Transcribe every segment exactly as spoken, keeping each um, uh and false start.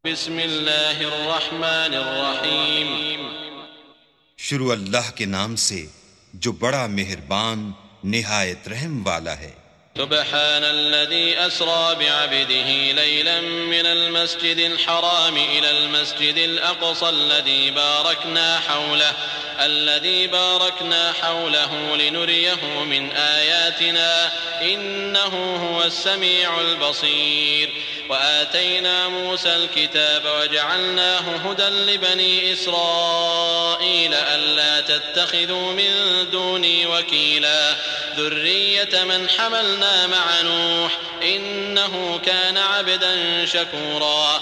بسم اللہ الرحمن الرحیم، شروع اللہ کے نام سے جو بڑا مہربان نہایت رحم والا ہے۔ سبحان الذي أسرى بعبده ليلا من المسجد الحرام إلى المسجد الأقصى الذي باركنا حوله الذي باركنا حوله لنريه من آياتنا إنه هو السميع البصير وآتينا موسى الكتاب وجعلناه هدى لبني إسرائيل ألا تتخذوا من دوني وكيلا ذرية من حملنا مع نوح إنه كان عبدا شكورا۔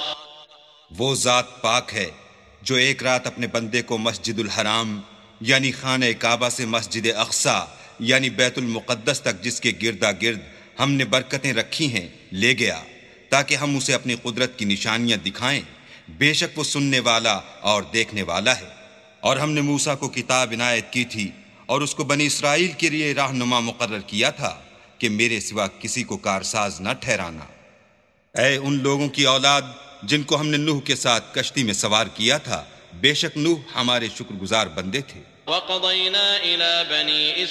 وہ ذات پاک ہے جو ایک رات اپنے بندے کو مسجد الحرام یعنی خانہ کعبہ سے مسجد اقصی یعنی بیت المقدس تک جس کے گردا گرد ہم نے برکتیں رکھی ہیں لے گیا تاکہ ہم اسے اپنی قدرت کی نشانیاں دکھائیں۔ بے شک وہ سننے والا اور دیکھنے والا ہے۔ اور ہم نے موسیٰ کو کتاب عنایت کی تھی اور اس کو بنی اسرائیل کے لیے رہنما مقرر کیا تھا کہ میرے سوا کسی کو کارساز نہ ٹھہرانا۔ اے ان لوگوں کی اولاد جن کو ہم نے نوح کے ساتھ کشتی میں سوار کیا تھا، بے شک نوح ہمارے شکر گزار بندے تھے۔ وقضينا إلى بني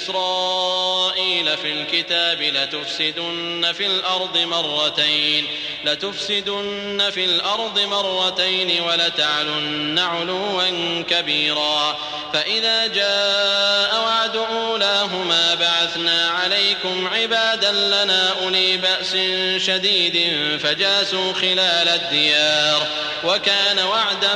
إسرائيل في الكتاب لتفسدن في الأرض مرتين لتفسدن في الأرض مرتين ولتعلن علوا كبيرا فإذا جاء وعد أولاهما بعثنا عليكم عبادا لنا أولي بأس شديد فجاسوا خلال الديار وكان وعدا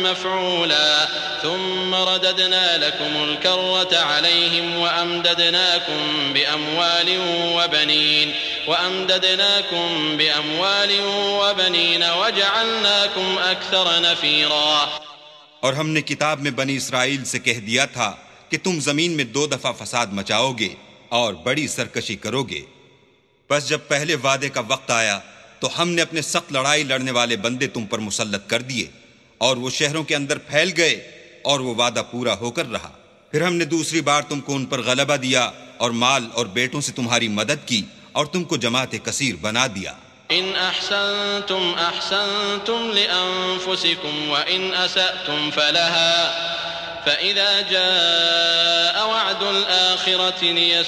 مفعولا ثم رددنا لكم الكرة عليهم وأمددناكم بأموال وبنين وأمددناكم بأموال وبنين وجعلناكم أكثر نفيرا۔ اور ہم نے کتاب میں بنی اسرائیل سے کہہ دیا تھا کہ تم زمین میں دو دفعہ فساد مچاؤ گے اور بڑی سرکشی کرو گے۔ بس جب پہلے وعدے کا وقت آیا تو ہم نے اپنے سخت لڑائی لڑنے والے بندے تم پر مسلط کر دیے اور وہ شہروں کے اندر پھیل گئے اور وہ وعدہ پورا ہو کر رہا۔ پھر ہم نے دوسری بار تم کو ان پر غلبہ دیا اور مال اور بیٹوں سے تمہاری مدد کی اور تم کو جماعت کثیر بنا دیا۔ إن أحسنتم أحسنتم لأنفسكم وإن أسأتم فلها فإذا جاء وعد الآخرة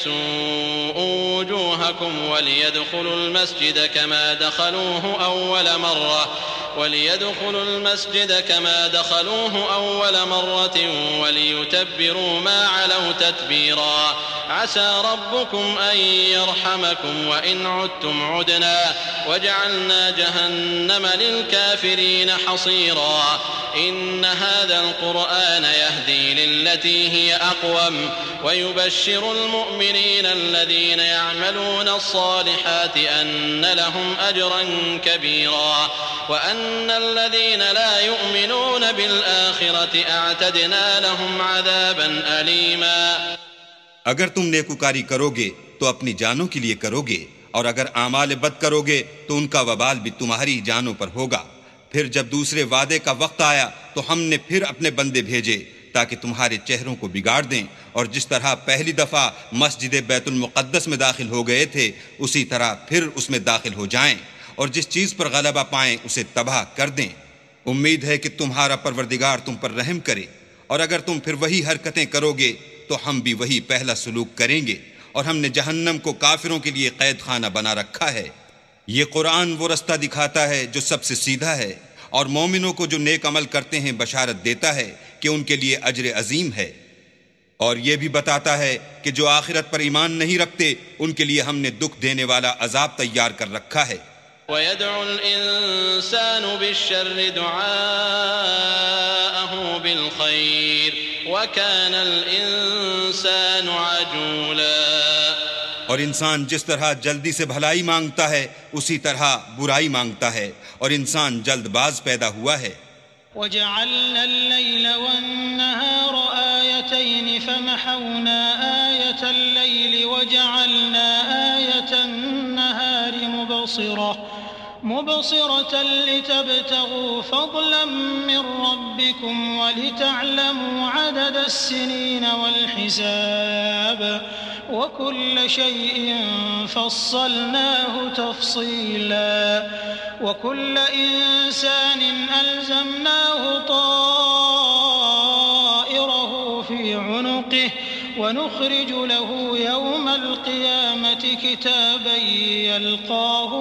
ليسوءوا وجوهكم وليدخلوا المسجد كما دخلوه أول مرة وليدخلوا المسجد كما دخلوه أول مرة وليتبروا ما علوا تتبيرا عسى ربكم أن يرحمكم وإن عدتم عدنا وجعلنا جهنم للكافرين حصيرا إن هذا القرآن يهدي للتي هي أقوم ويبشر المؤمنين الذين يعملون الصالحات أن لهم أجرا كبيرا وأن الذين لا يؤمنون بالآخرة أعتدنا لهم عذابا أليما۔ اگر تم نیکوکاری کرو گے تو اپنی جانوں کے لیے کرو گے اور اگر اعمال بد کرو گے تو ان کا وبال بھی تمہاری جانوں پر ہوگا۔ پھر جب دوسرے وعدے کا وقت آیا تو ہم نے پھر اپنے بندے بھیجے تاکہ تمہارے چہروں کو بگاڑ دیں، اور جس طرح پہلی دفعہ مسجد بیت المقدس میں داخل ہو گئے تھے اسی طرح پھر اس میں داخل ہو جائیں، اور جس چیز پر غلبہ پائیں اسے تباہ کر دیں۔ امید ہے کہ تمہارا پروردگار تم پر رحم کرے، اور اگر تم پھر وہی حرکتیں کرو گے تو ہم بھی وہی پہلا سلوک کریں گے، اور ہم نے جہنم کو کافروں کے لیے قید خانہ بنا رکھا ہے۔ یہ قرآن وہ رستہ دکھاتا ہے جو سب سے سیدھا ہے، اور مومنوں کو جو نیک عمل کرتے ہیں بشارت دیتا ہے کہ ان کے لیے اجر عظیم ہے، اور یہ بھی بتاتا ہے کہ جو آخرت پر ایمان نہیں رکھتے ان کے لیے ہم نے دکھ دینے والا عذاب تیار کر رکھا ہے۔ ويدعو الإنسان بالشر دعاءه بالخير وكان الإنسان عجولا۔ اور انسان جس طرح جلدی سے بھلائی مانگتا ہے اسی طرح برائی مانگتا ہے، اور انسان جلد باز پیدا ہوا ہے۔ وجعلنا الليل والنهار آيتين فمحونا آية الليل وجعلنا آية النهار مبصرة مبصرة لتبتغوا فضلا من ربكم ولتعلموا عدد السنين والحساب وكل شيء فصلناه تفصيلا وكل إنسان ألزمناه طائره في عنقه ونخرج له يوم القيامة كتابا يلقاه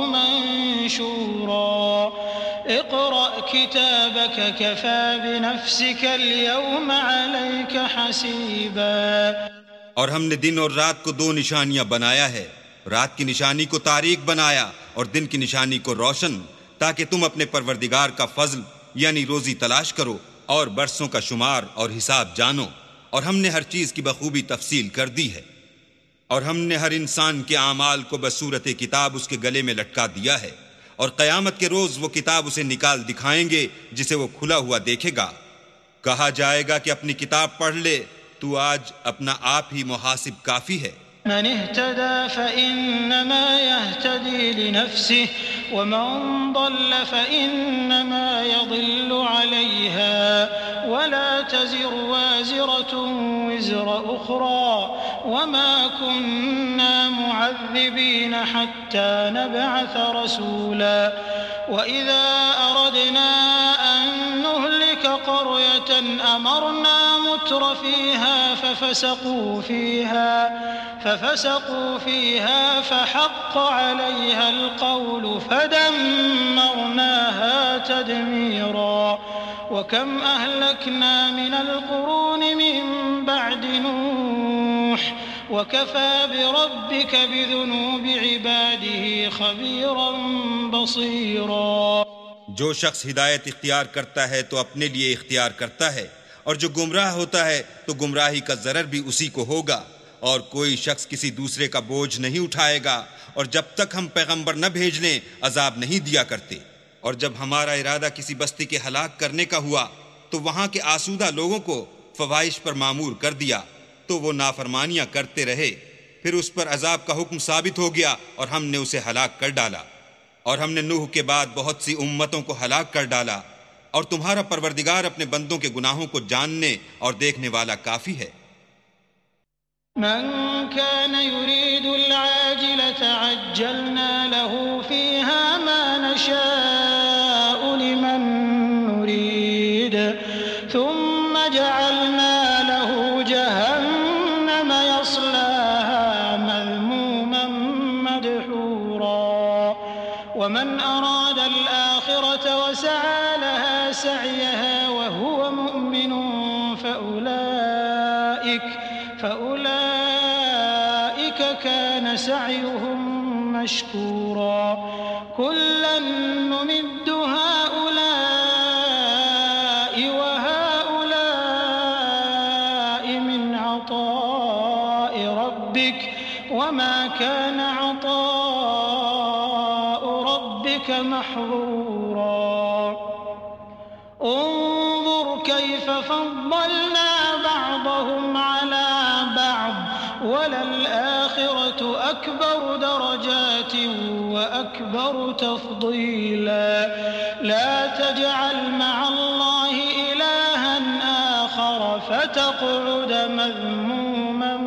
منشورا اقرأ كتابك كفى بنفسك اليوم عليك حسيبا. اور ہم نے دن اور رات کو دو نشانیاں بنایا ہے، رات کی نشانی کو تاریک بنایا اور دن کی نشانی کو روشن، تاکہ تم اپنے پروردگار کا فضل یعنی روزی تلاش کرو اور برسوں کا شمار اور حساب جانو. اور ہم نے ہر چیز کی بخوبی تفصیل کر دی ہے، اور ہم نے ہر انسان کے اعمال کو بصورت کتاب اس کے گلے میں لٹکا دیا ہے، اور قیامت کے روز وہ کتاب اسے نکال دکھائیں گے جسے وہ کھلا ہوا دیکھے گا. کہا جائے گا کہ اپنی کتاب پڑھ لے، تو آج اپنا آپ ہی محاسب کافی ہے. من اهتدى فإنما يهتدي لنفسه ومن ضل فإنما يضل عليها ولا تزر وازرة وزر أخرى وما كنا معذبين حتى نبعث رسولا وإذا أردنا أن نهلك قرية أمرنا متر فيها ففسقوا فيها ففسقوا فيها فحق عليها القول فدمرناها تدميرا وكم أهلكنا من القرون من بعد نوح وكفى بربك بذنوب عباده خبيرا بصيرا. جو شخص ہدایت اختیار کرتا ہے تو اپنے لیے اختیار کرتا ہے، اور جو گمراہ ہوتا ہے تو گمراہی کا ضرر بھی اسی کو ہوگا، اور کوئی شخص کسی دوسرے کا بوجھ نہیں اٹھائے گا، اور جب تک ہم پیغمبر نہ بھیج لیں عذاب نہیں دیا کرتے. اور جب ہمارا ارادہ کسی بستی کے ہلاک کرنے کا ہوا تو وہاں کے آسودہ لوگوں کو فواحش پر معمور کر دیا، تو وہ نافرمانیاں کرتے رہے، پھر اس پر عذاب کا حکم ثابت ہو گیا اور ہم نے اسے ہلاک کر ڈالا. اور ہم نے نوح کے بعد بہت سی امتوں کو ہلاک کر ڈالا، اور تمہارا پروردگار اپنے بندوں کے گناہوں کو جاننے اور دیکھنے والا کافی ہے. من كان يريد العاجلة عجلنا له فيها ما نشاء لمن نريد ثم جعلنا له جهنم يصلاها مذموما مدحورا ومن أراد الآخرة وسعى لها سعيها وهو مؤمن فأولئك فأولئك كان سعيهم مشكورا كلا نمد هؤلاء وهؤلاء من عطاء ربك وما كان عطاء ربك محظورا انظر كيف فضلنا بعضهم على بعض وللآخرة أكبر درجات وأكبر تفضيلا لا تجعل مع الله إلها آخر فتقعد مذموما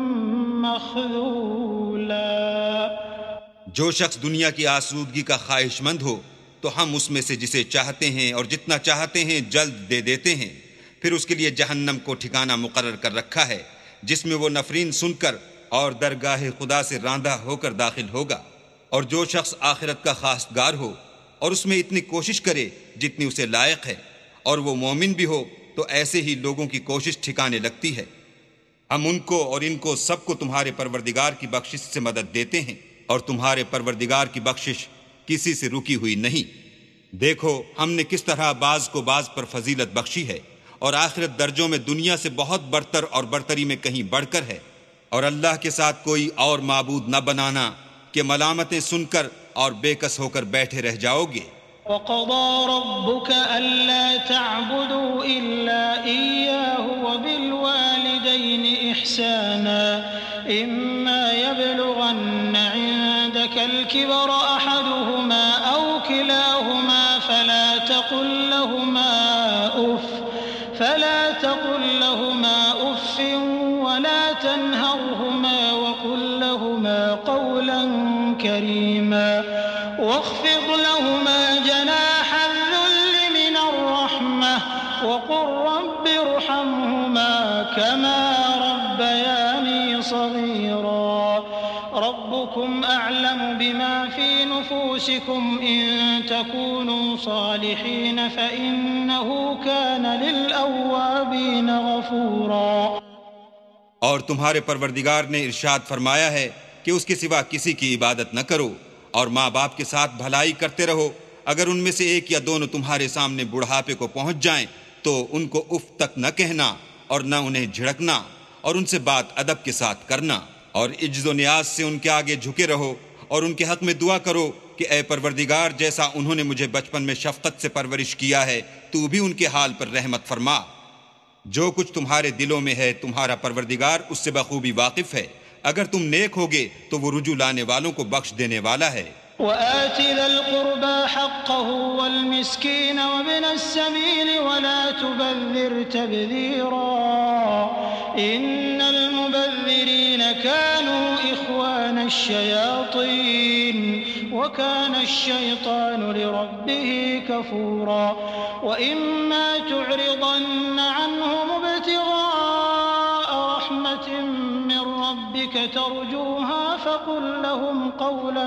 مخذولا. جو شخص دنیا کی آسودگی کا خواہش مند ہو تو ہم اس میں سے جسے چاہتے ہیں اور جتنا چاہتے ہیں جلد دے دیتے ہیں، پھر اس کے لیے جہنم کو ٹھکانہ مقرر کر رکھا ہے جس میں وہ نفرین سن کر اور درگاہ خدا سے راندہ ہو کر داخل ہوگا. اور جو شخص آخرت کا خواستگار ہو اور اس میں اتنی کوشش کرے جتنی اسے لائق ہے اور وہ مومن بھی ہو تو ایسے ہی لوگوں کی کوشش ٹھکانے لگتی ہے. ہم ان کو اور ان کو سب کو تمہارے پروردگار کی بخشش سے مدد دیتے ہیں، اور تمہارے پروردگار کی بخشش کسی سے رکی ہوئی نہیں. دیکھو ہم نے کس طرح بعض کو بعض پر فضیلت بخشی ہے، اور آخرت درجوں میں دنیا سے بہت برتر اور برتری میں کہیں بڑھ کر ہے. اور اللہ کے ساتھ کوئی اور معبود نہ بنانا کہ ملامتیں سن کر اور بے کس ہو کر بیٹھے رہ جاؤ گے. وَقَضَى رَبُّكَ أَلَّا تَعْبُدُوا إِلَّا إِيَّاهُ وَبِالْوَالِدَيْنِ إِحْسَانًا إِمَّا يَبْلُغَنَّ عِندَكَ الْكِبَرَ أَحَدُهُمَا أَوْ كلاهما فلا تقل لهما أف فلا تقل لهما أف ولا تنهرهما وقل لهما قولا كريما واخفض لهما جناح الذل من الرحمة وقل رب ارحمهما كما ربياني صغيرا ربكم أعلم بما في نفوسكم إن تكونوا صالحين فإنه كان للأوابين غفورا. اور تمہارے پروردگار نے ارشاد فرمایا ہے کہ اس کے سوا کسی کی عبادت نہ کرو اور ماں باپ کے ساتھ بھلائی کرتے رہو. اگر ان میں سے ایک یا دونوں تمہارے سامنے بڑھاپے کو پہنچ جائیں تو ان کو اف تک نہ کہنا اور نہ انہیں جھڑکنا اور ان سے بات ادب کے ساتھ کرنا اور عجز و نیاز سے ان کے آگے جھکے رہو اور ان کے حق میں دعا کرو کہ اے پروردگار جیسا انہوں نے مجھے بچپن میں شفقت سے پرورش کیا ہے تو بھی ان کے حال پر رحمت فرما. جو کچھ تمہارے دلوں میں ہے تمہارا پروردگار اس سے بخوبی واقف ہے. اگر تم نیک ہوگے تو وہ رجوع لانے والوں کو بخش دینے والا ہے. وآت ذا القربى حقه والمسكين وابن السبيل ولا تبذر تبذيرا إن المبذرين كانوا إخوان الشياطين وكان الشيطان لربه كفورا. وإما تعرضن عنهم ابتغاء رحمة من ربك ترجوها فقل لهم قولا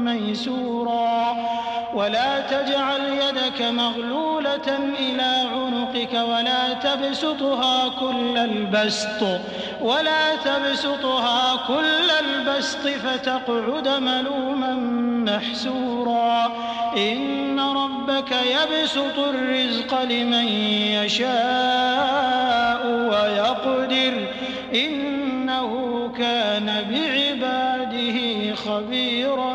ميسورا ولا تجعل يدك مغلولة إلى عنقك ولا تبسطها كل البسط ولا تبسطها كل البسط فتقعد ملوما محسورا. إن ربك يبسط الرزق لمن يشاء ويقدر إنه كان بعباده خبيرا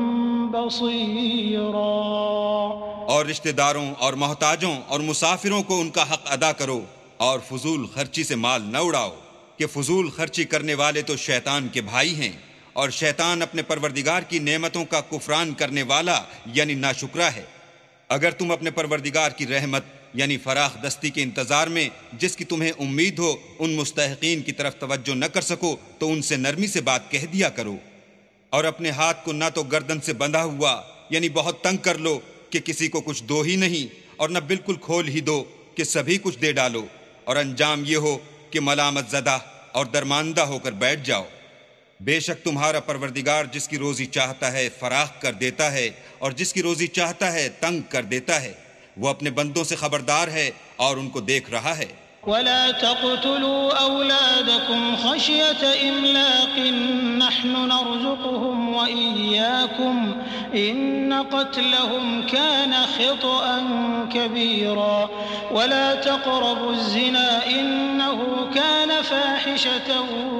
بصيرا. اور رشتہ داروں اور محتاجوں اور مسافروں کو ان کا حق ادا کرو اور فضول خرچی سے مال نہ اڑاؤ کہ فضول خرچی کرنے والے تو شیطان کے بھائی ہیں اور شیطان اپنے پروردگار کی نعمتوں کا کفران کرنے والا یعنی ناشکرا ہے. اگر تم اپنے پروردگار کی رحمت یعنی فراخ دستی کے انتظار میں جس کی تمہیں امید ہو ان مستحقین کی طرف توجہ نہ کر سکو تو ان سے نرمی سے بات کہہ دیا کرو اور اپنے ہاتھ کو نہ تو گردن سے بندھا ہوا یعنی بہت تنگ کر لو کہ کسی کو کچھ دو ہی نہیں اور نہ بالکل کھول ہی دو کہ سبھی کچھ دے ڈالو اور انجام یہ ہو کہ ملامت زدہ اور درماندہ ہو کر بیٹھ جاؤ. بے شک تمہارا پروردگار جس کی روزی چاہتا ہے فراخ کر دیتا ہے اور جس کی روزی چاہتا ہے تنگ کر دیتا ہے. وہ اپنے بندوں سے خبردار ہے اور ان کو دیکھ رہا ہے. ولا تقتلوا أولادكم خشية إملاق نحن نرزقهم وإياكم إن قتلهم كان خطأ كبيرا. ولا تقربوا الزنا إنه كان فاحشة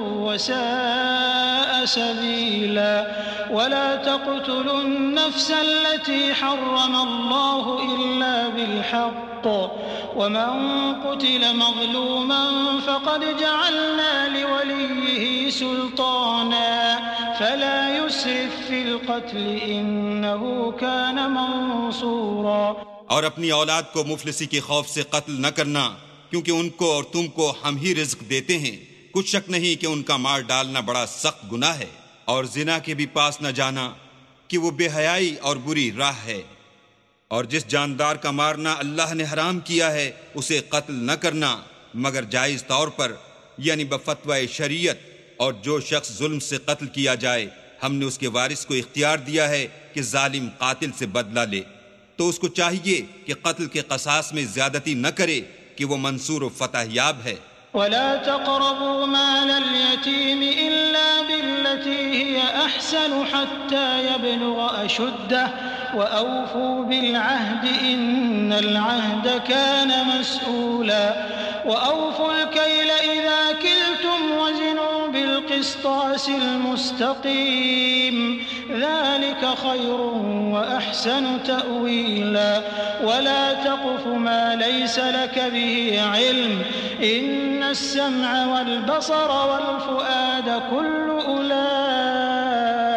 وساء سبيلا. ولا تقتلوا النفس التي حرم الله إلا بالحق ومن قتل مظلوما فقد جعلنا لوليه سلطانا فلا يسرف في القتل إنه كان منصورا. اور اپنی اولاد کو مفلسی کے خوف سے قتل نہ کرنا کیونکہ ان کو اور تم کو ہم ہی رزق دیتے ہیں. کچھ شک نہیں کہ ان کا مار ڈالنا بڑا سخت گناہ ہے. اور زنا کے بھی پاس نہ جانا کہ وہ بے حیائی اور بری راہ ہے. اور جس جاندار کا مارنا اللہ نے حرام کیا ہے اسے قتل نہ کرنا مگر جائز طور پر یعنی بفتوی شریعت. اور جو شخص ظلم سے قتل کیا جائے ہم نے اس کے وارث کو اختیار دیا ہے کہ ظالم قاتل سے بدلہ لے تو اس کو چاہیے کہ قتل کے قصاص میں زیادتی نہ کرے کہ وہ منصور و فتح یاب ہے. ولا تقربوا مال اليتيم إلا بالتي هي أحسن حتى يبلغ أشده وأوفوا بالعهد إن العهد كان مسؤولا. وأوفوا الكيل إذا كلتم وزنوا بالقسطاس المستقيم ذلك خير وأحسن تأويلا. ولا تقف ما ليس لك به علم إن السمع والبصر والفؤاد كل أولئك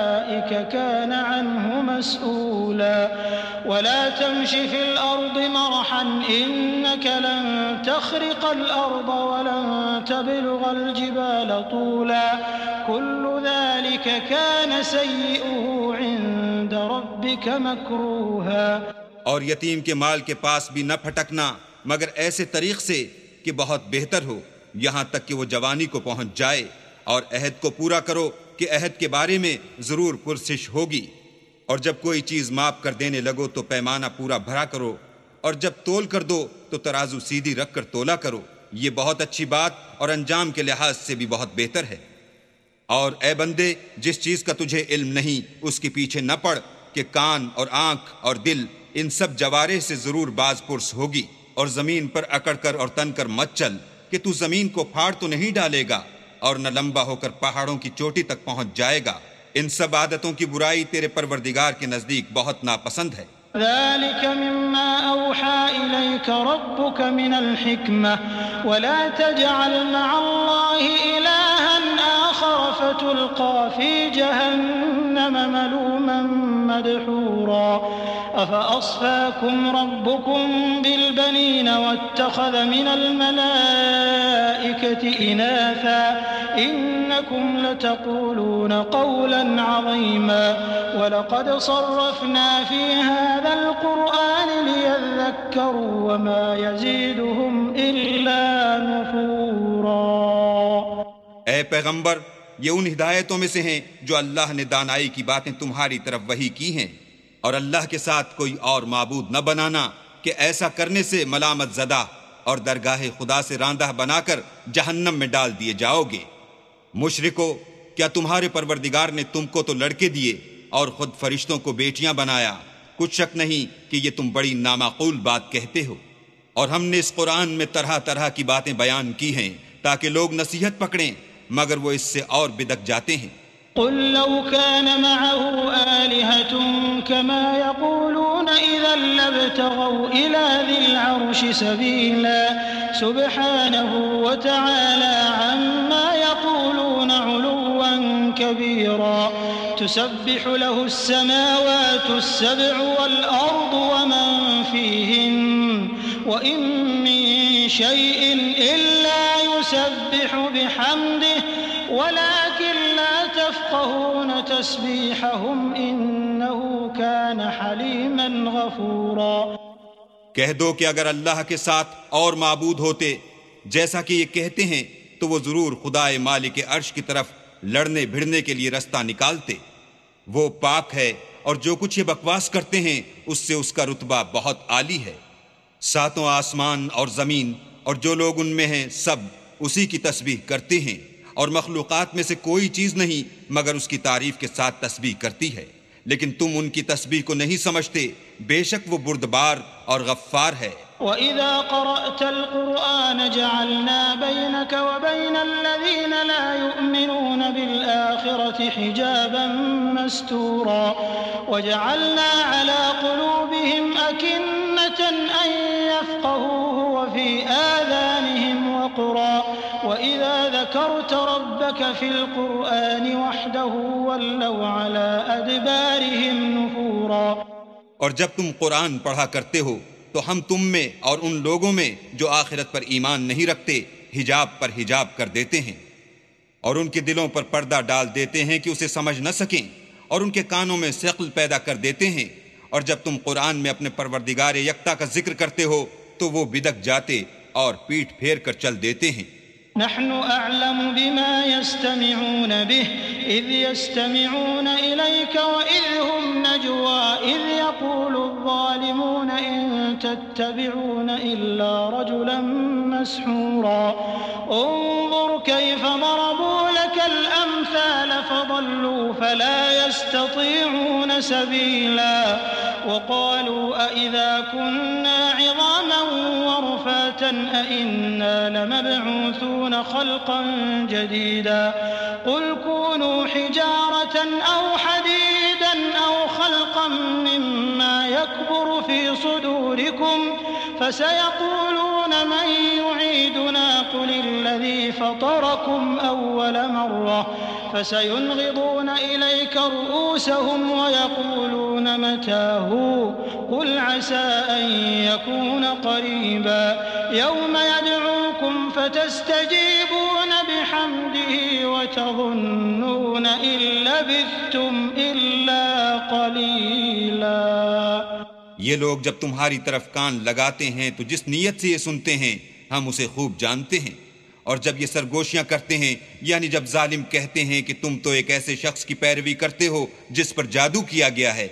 ذلك كان عنه مسؤولا ولا تمش في الأرض مرحا إنك لن تخرق الأرض ولن تبلغ الجبال طولا كل ذلك كان سيئه عند ربك مكروها۔ اور یتیم کے مال کے پاس بھی نہ پھٹکنا مگر ایسے طریق سے کہ بہت بہتر ہو، یہاں تک کہ وہ جوانی کو پہنچ جائے، اور عہد کو پورا کرو کہ عہد کے بارے میں ضرور پرسش ہوگی، اور جب کوئی چیز ماپ کر دینے لگو تو پیمانہ پورا بھرا کرو، اور جب تول کر دو تو ترازو سیدھی رکھ کر تولا کرو، یہ بہت اچھی بات اور انجام کے لحاظ سے بھی بہت بہتر ہے۔ اور اے بندے، جس چیز کا تجھے علم نہیں اس کے پیچھے نہ پڑ کہ کان اور آنکھ اور دل ان سب جوارح سے ضرور باز پرس ہوگی، اور زمین پر اکڑ کر اور تن کر مت چل کہ تو زمین کو پھاڑ تو نہیں ڈالے گا اور نہ لمبا ہو کر پہاڑوں کی چوٹی تک پہنچ جائے گا، ان سب عادتوں کی برائی تیرے پروردگار کے نزدیک بہت ناپسند ہے۔ ذلك مما أوحى إليك ربك من الحكمة ولا تجعل مع الله إلها آخر فتلقى في جهنم ملوما مدحورا أفأصفاكم ربكم بالبنين واتخذ من الملائكة إناثا إنكم لتقولون قولا عظيما ولقد صرفنا في هذا القرآن ليذكروا وما يزيدهم إلا نفورا۔ اے پیغمبر، یہ ان ہدایتوں میں سے ہیں جو اللہ نے دانائی کی باتیں تمہاری طرف وحی کی ہیں، اور اللہ کے ساتھ کوئی اور معبود نہ بنانا کہ ایسا کرنے سے ملامت زدہ اور درگاہ خدا سے راندہ بنا کر جہنم میں ڈال دیے جاؤ گے۔ مشرکو، کیا تمہارے پروردگار نے تم کو تو لڑکے دیے اور خود فرشتوں کو بیٹیاں بنایا؟ کچھ شک نہیں کہ یہ تم بڑی نامعقول بات کہتے ہو، اور ہم نے اس قرآن میں طرح طرح کی باتیں بیان کی ہیں تاکہ لوگ نصیحت پکڑیں، مگر وہ اس سے اور بدک جاتے ہیں۔ قل لو كان معه آلهة كما يقولون إذا لابتغوا إلى ذي العرش سبيلا سبحانه وتعالى عما يقولون علوا كبيرا تسبح له السماوات السبع والأرض ومن فيهن وإن من شيء إلا يسبح بحمده ولكن لا تفقهون تسبيحهم إنه كان حليما غفورا۔ کہہ دو کہ اگر اللہ کے ساتھ اور معبود ہوتے جیسا کہ یہ کہتے ہیں تو وہ ضرور خدائے مالک عرش کی طرف لڑنے بھڑنے کے لیے رستہ نکالتے، وہ پاک ہے اور جو کچھ یہ بکواس کرتے ہیں اس سے اس کا رتبہ بہت عالی ہے۔ ساتوں آسمان اور زمین اور جو لوگ ان میں ہیں سب اسی کی تسبیح کرتے ہیں، اور مخلوقات میں سے کوئی چیز نہیں مگر اس کی تعریف کے ساتھ تسبیح کرتی ہے، لیکن تم ان کی تسبیح کو نہیں سمجھتے، بے شک وہ بردبار اور غفار ہے۔ وَإِذَا قَرَأْتَ الْقُرْآنَ جَعَلْنَا بَيْنَكَ وَبَيْنَ الَّذِينَ لَا يُؤْمِنُونَ بِالْآخِرَةِ حِجَابًا مَسْتُورًا وَجَعَلْنَا عَلَى قُلُوبِهِمْ أَكِنَّةً أَن يَفْقَهُوهُ وَفِي آذَانِهِمْ وَقْرًا وَإِذَا ذَكَرْتَ رَبَّكَ فِي الْقُرْآنِ وَحْدَهُ وَلَّوْا عَلَى أَدْبَارِهِمْ نُفُورًا۔ اور جب تم قرآن پڑھا کرتے ہو تو ہم تم میں اور ان لوگوں میں جو آخرت پر ایمان نہیں رکھتے حجاب پر حجاب کر دیتے ہیں، اور ان کے دلوں پر پردہ ڈال دیتے ہیں کہ اسے سمجھ نہ سکیں، اور ان کے کانوں میں ثقل پیدا کر دیتے ہیں، اور جب تم قرآن میں اپنے پروردگار یکتا کا ذکر کرتے ہو تو وہ بدک جاتے اور پیٹھ پھیر کر چل دیتے ہیں۔ نحن أعلم بما يستمعون به إذ يستمعون إليك وإذ هم نجوى إذ يقول الظالمون إن تتبعون إلا رجلا مسحورا انظر كيف ضربوا لك الأمثال فضلوا فلا يستطيعون سبيلا وقالوا أإذا كنا عظاما ورفاتا أإنا لمبعوثون خلقا جديدا قل كونوا حجارة أو حديدا أو خلقا خلقا مما يكبر في صدوركم فسيقولون من يعيدنا قل الذي فطركم أول مرة فسينغضون إليك رؤوسهم ويقولون متى هو قل عسى أن يكون قريبا يوم يدعوكم فتستجيبون بحمده وتظنون إن لبثتم إلا قليلا. یہ لوگ جب تمہاری طرف کان لگاتے ہیں تو جس نیت سے یہ سنتے ہیں ہم اسے خوب جانتے ہیں، اور جب یہ سرگوشیاں کرتے ہیں یعنی جب ظالم کہتے ہیں کہ تم تو ایک ایسے شخص کی پیروی کرتے ہو جس پر جادو کیا گیا ہے،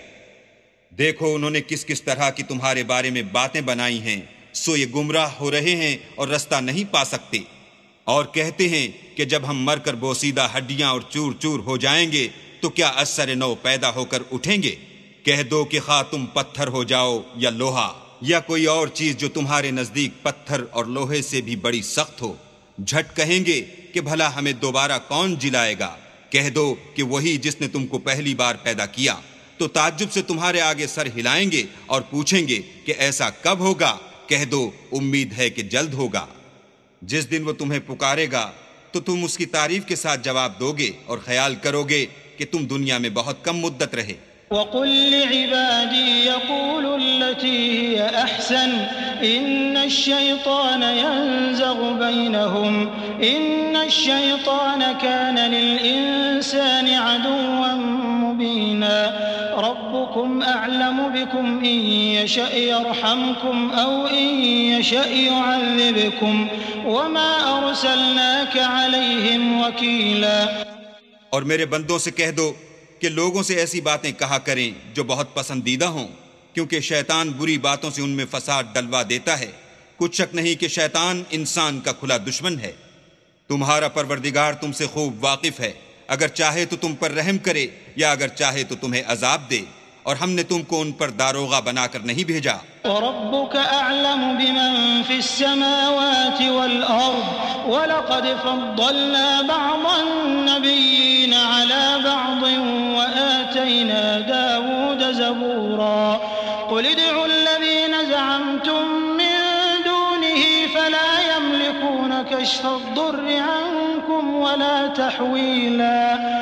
دیکھو انہوں نے کس کس طرح کی تمہارے بارے میں باتیں بنائی ہیں، سو یہ گمراہ ہو رہے ہیں اور رستہ نہیں پا سکتے، اور کہتے ہیں کہ جب ہم مر کر بوسیدہ ہڈیاں اور چور چور ہو جائیں گے تو کیا اثر نو پیدا ہو کر اٹھیں گے؟ کہہ دو کہ خواہ تم پتھر ہو جاؤ یا لوہا یا کوئی اور چیز جو تمہارے نزدیک پتھر اور لوہے سے بھی بڑی سخت ہو، جھٹ کہیں گے کہ بھلا ہمیں دوبارہ کون جلائے گا؟ کہہ دو کہ وہی جس نے تم کو پہلی بار پیدا کیا، تو تعجب سے تمہارے آگے سر ہلائیں گے اور پوچھیں گے کہ ایسا کب ہوگا؟ کہہ دو امید ہے کہ جلد ہوگا. جس دن وہ تمہیں پکارے گا تو تم اس کی تعریف کے ساتھ جواب دو گے اور خیال کرو گے کہ تم دنیا میں بہت کم مدت رہے. وَقُلْ لِعِبَادِي يَقُولُوا الَّتِي هِيَ أَحْسَنُ إِنَّ الشَّيْطَانَ يَنزَغُ بَيْنَهُمْ إِنَّ الشَّيْطَانَ كَانَ لِلْإِنسَانِ عَدُوًّا مُبِينًا رَبُّكُمْ أَعْلَمُ بِكُمْ إِن يَشَأْ يَرْحَمْكُمْ أَوْ إِن يَشَأْ يُعَذِّبْكُمْ وَمَا أَرْسَلْنَاكَ عَلَيْهِمْ وَكِيلًا. اور میرے بندوں سے کہہ دو کہ لوگوں سے ایسی باتیں کہا کریں جو بہت پسندیدہ ہوں، کیونکہ شیطان بری باتوں سے ان میں فساد ڈلوا دیتا ہے. کچھ شک نہیں کہ شیطان انسان کا کھلا دشمن ہے. تمہارا پروردگار تم سے خوب واقف ہے، اگر چاہے تو تم پر رحم کرے یا اگر چاہے تو تمہیں عذاب دے، اور ہم نے تم کو ان پر داروغہ بنا کر نہیں بھیجا. وَرَبُّكَ أَعْلَمُ بِمَن فِي السَّمَاوَاتِ وَالْأَرْضِ وَلَقَدْ فَضَّلْنَا بَعْضَ النَّبِيِّينَ عَلَى بَعْضٍ وَآتَيْنَا دَاوُودَ زَبُورًا. قُلِ ادْعُوا الَّذِينَ زَعَمْتُم مِّن دُونِهِ فَلَا يَمْلِكُونَ كَشْفَ الضُّرِّ عَنكُمْ وَلَا تَحْوِيلًا.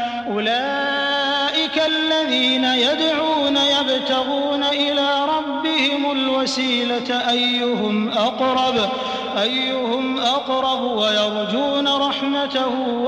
أولئك الذين يدعون يبتغون إلى ربهم الوسيلة أيهم أقرب أيهم أقرب ويرجون رحمته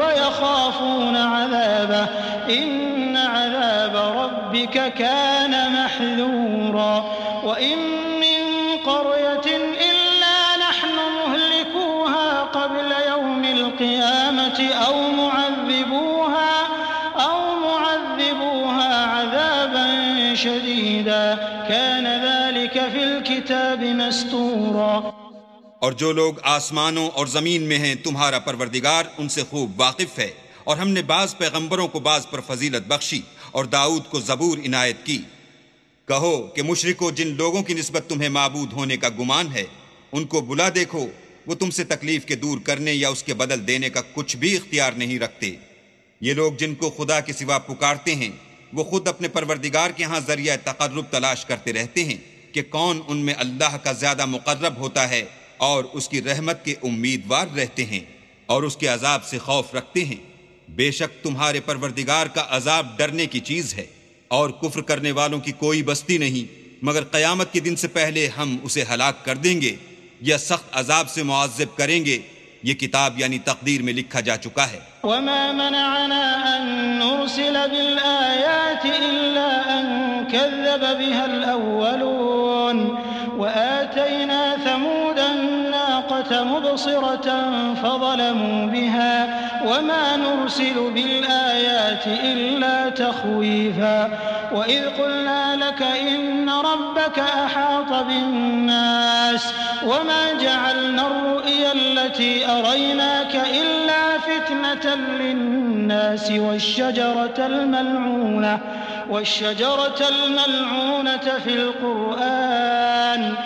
ويخافون عذابه إن عذاب ربك كان محذورا. وإن من قرية إلا نحن مهلكوها قبل يوم القيامة أو معذبوها أو معذبوها عذابا شديدا كان ذلك في الكتاب مسطورا. اور جو لوگ آسمانوں اور زمین میں ہیں تمہارا پروردگار ان سے خوب واقف ہے، اور ہم نے بعض پیغمبروں کو بعض پر فضیلت بخشی اور داؤد کو زبور عنایت کی. کہو کہ مشرکو جن لوگوں کی نسبت تمہیں معبود ہونے کا گمان ہے ان کو بلا دیکھو، وہ تم سے تکلیف کے دور کرنے یا اس کے بدل دینے کا کچھ بھی اختیار نہیں رکھتے. یہ لوگ جن کو خدا کے سوا پکارتے ہیں وہ خود اپنے پروردگار کے ہاں ذریعہ تقرب تلاش کرتے رہتے ہیں کہ کون ان میں اللہ کا زیادہ مقرب ہوتا ہے، اور اس کی رحمت کے امیدوار رہتے ہیں اور اس کے عذاب سے خوف رکھتے ہیں. بے شک تمہارے پروردگار کا عذاب ڈرنے کی چیز ہے، اور کفر کرنے والوں کی کوئی بستی نہیں مگر قیامت کے دن سے پہلے ہم اسے ہلاک کر دیں گے یا سخت عذاب سے معذب کریں گے. یہ کتاب یعنی تقدیر میں لکھا جا چکا ہے. وما منعنا أن نرسل بالآيات إلا أن كذب بها الأولون وآتينا ثمود الناقة مبصرة فظلموا بها وما نرسل بالآيات إلا تخويفا. وإذ قلنا لك إن ربك أحاط بالناس وما جعلنا الرؤيا التي أريناك إلا فتنة للناس والشجرة الملعونة والشجرة الملعونة في القرآن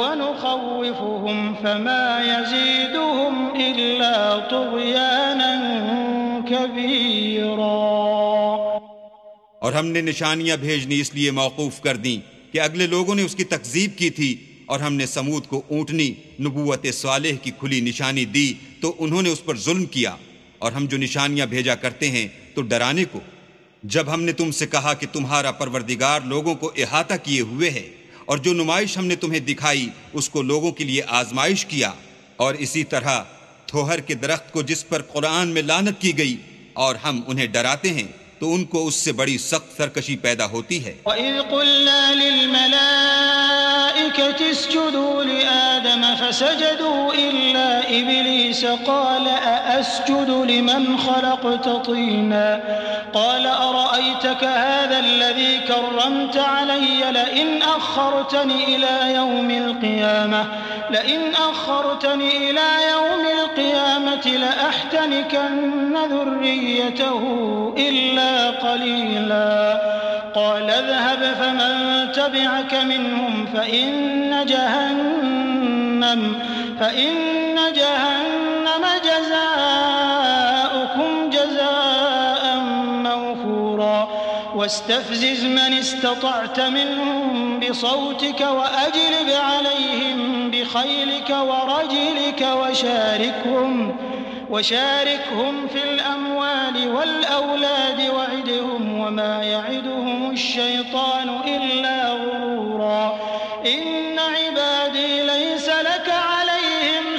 ونخوفهم فما يزيدهم إلا طغيانا كبيرا. اور ہم نے نشانیاں بھیجنی اس لیے موقوف کر دیں کہ اگلے لوگوں نے اس کی تکذیب کی تھی، اور ہم نے سمود کو اونٹنی نبوت صالح کی کھلی نشانی دی تو انہوں نے اس پر ظلم کیا، اور ہم جو نشانیاں بھیجا کرتے ہیں تو ڈرانے کو۔ جب ہم نے تم سے کہا کہ تمہارا پروردگار لوگوں کو احاطہ کیے ہوئے ہے، اور جو نمائش ہم نے تمہیں دکھائی اس کو لوگوں کے لیے آزمائش کیا، اور اسی طرح تھوہر کے درخت کو جس پر قرآن میں لعنت کی گئی اور ہم انہیں ڈراتے ہیں تو ان کو اس سے بڑی سخت سرکشی پیدا ہوتی ہے۔ وَإِذْ قُلْنَا لِلْمَلَائِكَةِ اسْجُدُوا لِآدَمَ فَسَجَدُوا إِلَّا إِبْلِيسَ قَالَ أَأَسْجُدُ لِمَنْ خَلَقْتَ طِينًا قَالَ أَرَأَيْتَكَ هَذَا الَّذِي كَرَّمْتَ عَلَيَّ لَئِنْ أَخَّرْتَنِ إِلَى يَوْمِ الْقِيَامَةِ لئن أخرتني إلى يوم القيامة لأحتنكن ذريته إلا قليلا قال اذهب فمن تبعك منهم فإن جهنم فإن جهنم جزاؤكم جزاء موفورا واستفزز من استطعت منهم بصوتك وأجلب عليهم بخيلك ورجلك وشاركهم وشاركهم في الأموال والأولاد وعدهم وما يعدهم الشيطان إلا غرورا إن عبادي ليس لك عليهم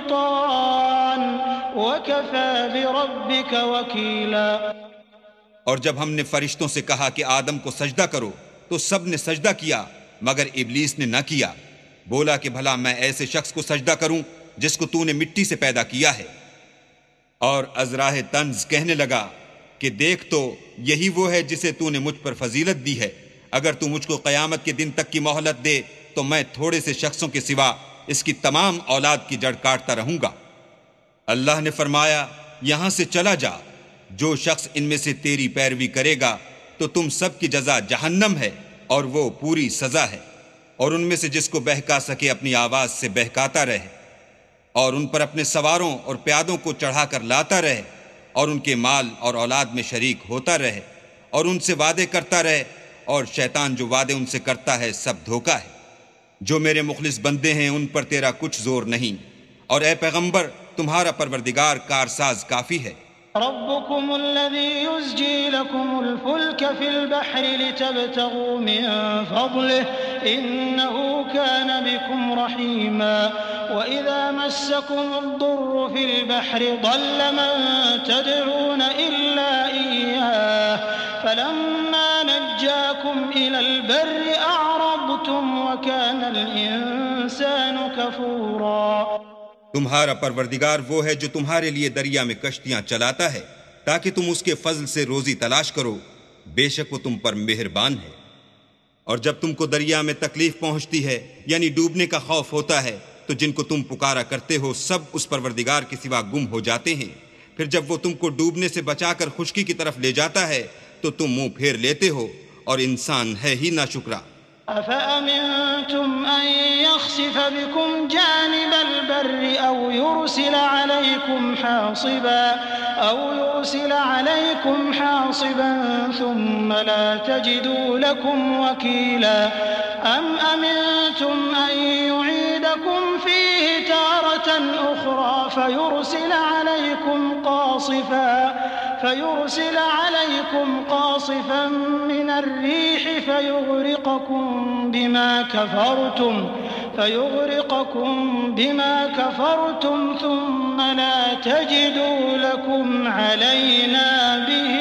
سلطان وكفى بربك وكيلا۔ اور جب ہم نے فرشتوں سے کہا کہ آدم کو سجدہ کرو تو سب نے سجدہ کیا مگر ابلیس نے نہ کیا، بولا کہ بھلا میں ایسے شخص کو سجدہ کروں جس کو تو نے مٹی سے پیدا کیا ہے۔ اور ازراہ طنز کہنے لگا کہ دیکھ تو یہی وہ ہے جسے تو نے مجھ پر فضیلت دی ہے، اگر تو مجھ کو قیامت کے دن تک کی مہلت دے تو میں تھوڑے سے شخصوں کے سوا اس کی تمام اولاد کی جڑ کاٹتا رہوں گا۔ اللہ نے فرمایا یہاں سے چلا جا، جو شخص ان میں سے تیری پیروی کرے گا تو تم سب کی جزا جہنم ہے اور وہ پوری سزا ہے، اور ان میں سے جس کو بہکا سکے اپنی آواز سے بہکاتا رہے، اور ان پر اپنے سواروں اور پیادوں کو چڑھا کر لاتا رہے، اور ان کے مال اور اولاد میں شریک ہوتا رہے، اور ان سے وعدے کرتا رہے، اور شیطان جو وعدے ان سے کرتا ہے سب دھوکا ہے۔ جو میرے مخلص بندے ہیں ان پر تیرا کچھ زور نہیں، اور اے پیغمبر تمہارا پروردگار کارساز کافی ہے۔ ربكم الذي يزجي لكم الفلك في البحر لتبتغوا من فضله إنه كان بكم رحيما وإذا مسكم الضر في البحر ضل من تدعون إلا إياه فلما نجاكم إلى البر أعرضتم وكان الإنسان كفورا۔ تمہارا پروردگار وہ ہے جو تمہارے لیے دریا میں کشتیاں چلاتا ہے تاکہ تم اس کے فضل سے روزی تلاش کرو، بے شک وہ تم پر مہربان ہے۔ اور جب تم کو دریا میں تکلیف پہنچتی ہے یعنی ڈوبنے کا خوف ہوتا ہے تو جن کو تم پکارا کرتے ہو سب اس پروردگار کے سوا گم ہو جاتے ہیں، پھر جب وہ تم کو ڈوبنے سے بچا کر خشکی کی طرف لے جاتا ہے تو تم منہ پھیر لیتے ہو، اور انسان ہے ہی ناشکرا۔ أفأمنتم أن يخسف بكم جانب البر أو يرسل عليكم حاصبا أو يرسل عليكم حاصبا ثم لا تجدوا لكم وكيلا أم أمنتم أن يعيدكم فيه تارة أخرى فيرسل عليكم قاصفا فيرسل عليكم قاصفا من الريح فيغرقكم بما كفرتم فيغرقكم بما كفرتم ثم لا تجدوا لكم علينا به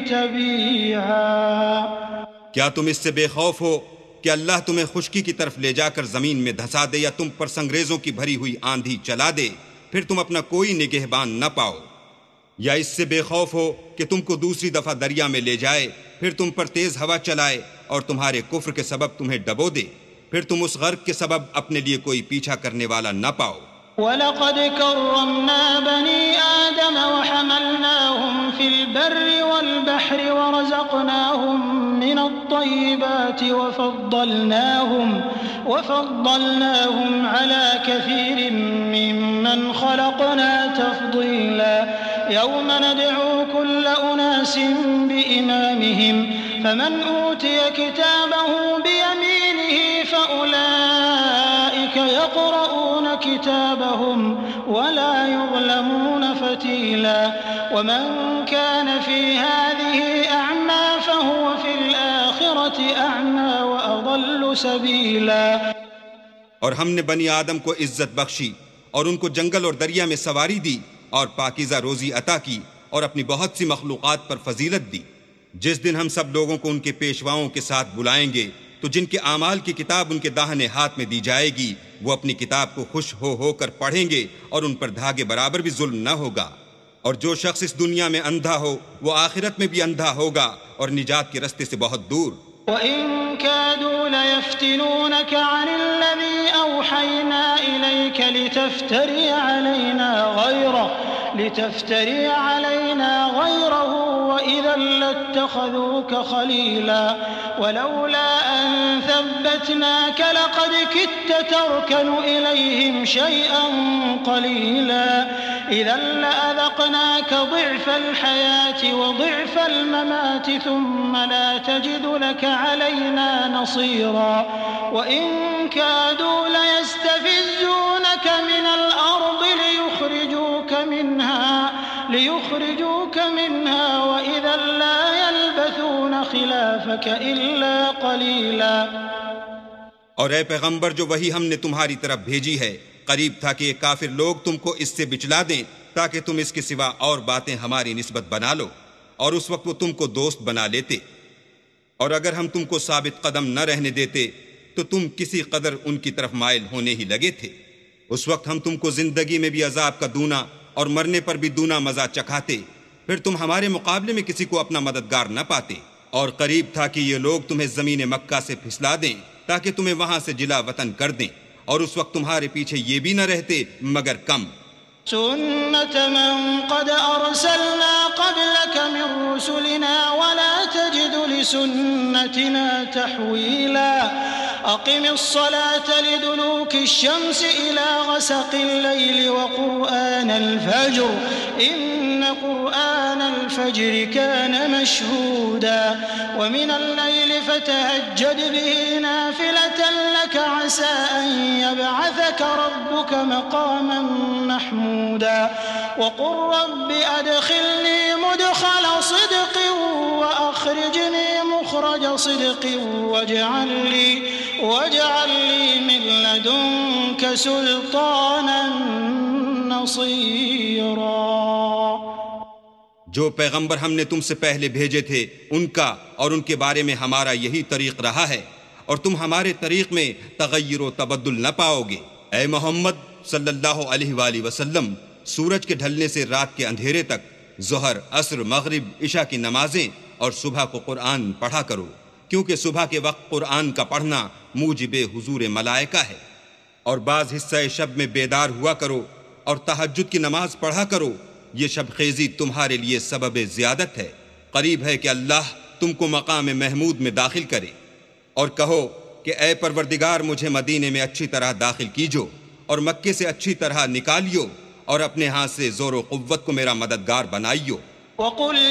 تبيعا۔ کیا تم اس سے بے خوف ہو کہ اللہ تمہیں خشکی کی طرف لے جا کر زمین میں دھسا دے یا تم پر سنگریزوں کی بھری ہوئی آندھی چلا دے پھر تم اپنا کوئی نگہبان نہ پاؤ، یا اس سے بے خوف ہو کہ تم کو دوسری دفعہ دریا میں لے جائے پھر تم پر تیز ہوا چلائے اور تمہارے کفر کے سبب تمہیں ڈبو دے، پھر تم اس غرق کے سبب اپنے لیے کوئی پیچھا کرنے والا نہ پاؤ۔ وَلَقَدْ كَرَّمْنَا بَنِي آدَمَ وَحَمَلْنَاهُمْ فِي الْبَرِّ وَالْبَحْرِ وَرَزَقْنَاهُمْ مِنَ الطَّيِّبَاتِ وَفَضَّلْنَاهُمْ وَفَضَّلْنَاهُمْ عَلَى كَثِيرٍ مِّمَّنْ خَلَقْنَا تَفْضِيلًا يَوْمَ نَدْعُو كُلَّ أُنَاسٍ بِإِمَامِهِمْ فمن أوتي كتابه بيمينه فأولئك يقرؤون كتابهم ولا يظلمون فتيلا ومن كان في هذه أعمى فهو في الآخرة أعمى وأضل سبيلا۔ اور ہم نے بنی آدم کو عزت بخشی اور ان کو جنگل اور دریا میں سواری دی اور پاکیزہ روزی عطا کی اور اپنی بہت سی مخلوقات پر فضیلت دی۔ جس دن ہم سب لوگوں کو ان کے پیشواؤں کے ساتھ بلائیں گے تو جن کے اعمال کی کتاب ان کے داہنے ہاتھ میں دی جائے گی وہ اپنی کتاب کو خوش ہو ہو کر پڑھیں گے اور ان پر دھاگے برابر بھی ظلم نہ ہوگا۔ اور جو شخص اس دنیا میں اندھا ہو وہ آخرت میں بھی اندھا ہوگا اور نجات کے رستے سے بہت دور۔ وَإِن كَادُوا لَيَفْتِنُونَكَ عَنِ الَّذِي أَوْحَيْنَا إِلَيْكَ لِتَفْتَرِيَ عَلَيْنَا غَيْرَهُ لِتَفْتَرِيَ عَلَيْنَا غَيْرَهُ وَإِذًا لَاتَّخَذُوكَ خَلِيلًا وَلَوْلَا أَن ثَبَّتْنَاكَ لَقَدْ كِدتَّ تَرْكَنُ إِلَيْهِمْ شَيْئًا قَلِيلًا إِذًا لَأَذَقْنَاكَ ضِعْفَ الْحَيَاةِ وَضِعْفَ الْمَمَاتِ ثُمَّ لَا تَجِدُ لَكَ عَلَيْنَا نَصِيرًا وَإِن كَادُوا لَيَسْتَفِزُّونَكَ مِنَ الْأَرْضِ لِيُخْرِجُوكَ مِنْهَا لِيُخْرِجُوكَ مِنْهَا وَإِذًا لَّا يَلْبَثُونَ خِلَافَكَ إِلَّا قَلِيلًا۔ اور اے پیغمبر جو وہی ہم نے تمہاری طرف بھیجی ہے قریب تھا کہ یہ کافر لوگ تم کو اس سے بچلا دیں تاکہ تم اس کے سوا اور باتیں ہماری نسبت بنا لو اور اس وقت وہ تم کو دوست بنا لیتے، اور اگر ہم تم کو ثابت قدم نہ رہنے دیتے تو تم کسی قدر ان کی طرف مائل ہونے ہی لگے تھے۔ اس وقت ہم تم کو زندگی میں بھی عذاب کا دونا اور مرنے پر بھی دونا مزہ چکھاتے، پھر تم ہمارے مقابلے میں کسی کو اپنا مددگار نہ پاتے، اور قریب تھا کہ یہ لوگ تمہیں زمین مکہ سے پھسلا دیں تاکہ تمہیں وہاں سے جلا وطن کر دیں، اور اس وقت تمہارے پیچھے یہ بھی نہ رہتے مگر کم۔ سنت من قد ارسلنا قبلك من رسلنا ولا تجد لسنتنا تحويلا اقم الصلاة لدلوك الشمس الى غسق الليل وقرآن الفجر ان قرآن الفجر كان مشهودا ومن الليل فتهجد به نافلة لك عسى ان يبعثك ربك مقاما محمودا وقل رب أدخلني مدخل صدق وأخرجني مخرج صدق واجعل لي واجعل لي من لدنك سلطانا نصيرا۔ جو پیغمبر ہم نے تم سے پہلے بھیجے تھے ان کا اور ان کے بارے میں ہمارا یہی طریق رہا ہے، اور تم ہمارے طریق میں تغیر و تبدل نہ پاؤ گے۔ اے محمد صلی اللہ علیہ وآلہ وسلم، سورج کے ڈھلنے سے رات کے اندھیرے تک ظہر، عصر، مغرب، عشاء کی نمازیں اور صبح کو قرآن پڑھا کرو، کیونکہ صبح کے وقت قرآن کا پڑھنا موجب حضور ملائکہ ہے، اور بعض حصہ شب میں بیدار ہوا کرو اور تہجد کی نماز پڑھا کرو، یہ شب خیزی تمہارے لیے سبب زیادت ہے، قریب ہے کہ اللہ تم کو مقام محمود میں داخل کرے۔ اور کہو کہ اے پروردگار مجھے مدینے میں اچھی طرح داخل کیجو اور مکے سے اچھی طرح نکالیو اور اپنے ہاتھ سے زور و قوت کو میرا مددگار بنائیو۔ وَقُلْ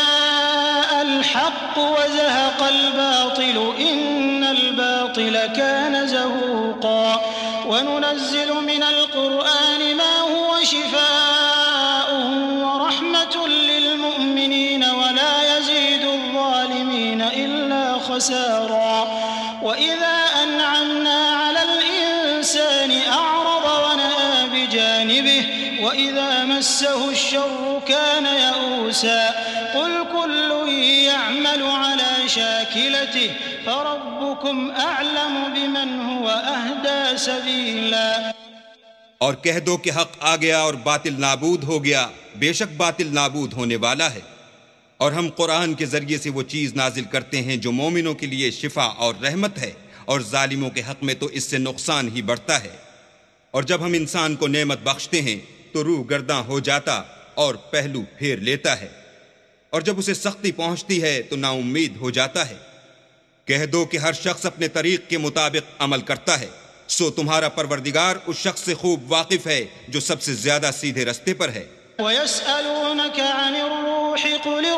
جَاءَ الْحَقُّ وَزَهَقَ الْبَاطِلُ إِنَّ الْبَاطِلَ كَانَ زَهُوقًا وَنُنَزِّلُ مِنَ الْقُرْآنِ مَا هُوَ شِفَاءٌ وَرَحْمَةٌ لِّلْمُؤْمِنِينَ وَلَا يَزِيدُ الظَّالِمِينَ إِلَّا خَسَارًا وَإِذَا أَنْعَمْنَا عَلَى الْإِنسَانِ أَعْرَضَ وَنَأَىٰ بِجَانِبِهِ وَإِذَا مَسَّهُ الشَّرُّ كَانَ يَئُوسًا قُلْ كُلٌّ يَعْمَلُ عَلَىٰ شَاكِلَتِهِ فَرَبُّكُمْ أَعْلَمُ بِمَنْ هُوَ أَهْدَىٰ سَبِيلًا۔ اور کہہ دو کہ حق آ گیا اور باطل نابود ہو گیا، بے شک باطل نابود ہونے والا ہے، اور ہم قرآن کے ذریعے سے وہ چیز نازل کرتے ہیں جو مومنوں کے لیے شفا اور رحمت ہے، اور ظالموں کے حق میں تو اس سے نقصان ہی بڑھتا ہے۔ اور جب ہم انسان کو نعمت بخشتے ہیں تو روح گرداں ہو جاتا اور پہلو پھیر لیتا ہے، اور جب اسے سختی پہنچتی ہے تو نا امید ہو جاتا ہے۔ کہہ دو کہ ہر شخص اپنے طریق کے مطابق عمل کرتا ہے، سو تمہارا پروردگار اس شخص سے خوب واقف ہے جو سب سے زیادہ سیدھے رستے پر ہے۔ وَيَسْأَلُونَكَ عَنِ الرُّوحِ قُلِ الرُّوحُ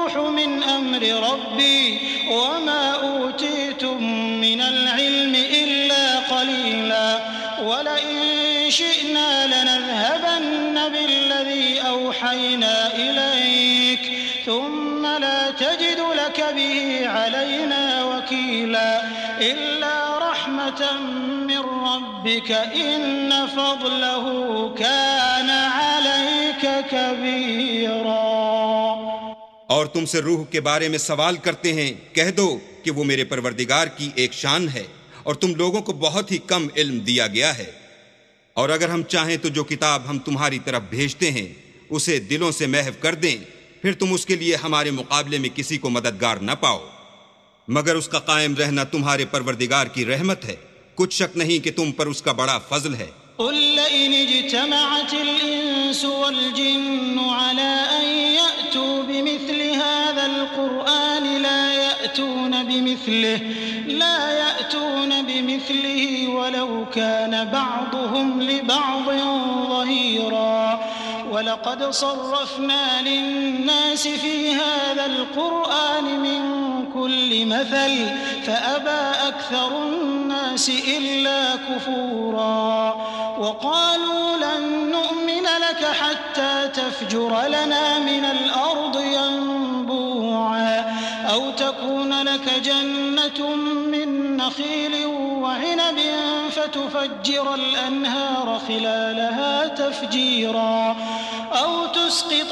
الروح من أمر ربي وما أوتيتم من العلم إلا قليلا ولئن شئنا لنذهبن بالذي أوحينا إليك ثم لا تجد لك به علينا وكيلا إلا رحمة من ربك إن فضله كان عليك كبيرا. اور تم سے روح کے بارے میں سوال کرتے ہیں، کہہ دو کہ وہ میرے پروردگار کی ایک شان ہے اور تم لوگوں کو بہت ہی کم علم دیا گیا ہے. اور اگر ہم چاہیں تو جو کتاب ہم تمہاری طرف بھیجتے ہیں اسے دلوں سے محو کر دیں، پھر تم اس کے لیے ہمارے مقابلے میں کسی کو مددگار نہ پاؤ، مگر اس کا قائم رہنا تمہارے پروردگار کی رحمت ہے. کچھ شک نہیں کہ تم پر اس کا بڑا فضل ہے. قل لئن اجتمعت الإنس والجن على أن يأتوا بمثل هذا القرآن لا يأتون بمثله لا يأتون بمثله ولو كان بعضهم لبعض ظهيرا ولقد صرفنا للناس في هذا القرآن من كل مثل فأبى أكثر الناس إلا كفورا وقالوا لن نؤمن لك حتى تفجر لنا من الأرض ينبوعا أو تكون لك جنة من نخيل وعنب فتفجر الأنهار خلالها تفجيرا أو تسقط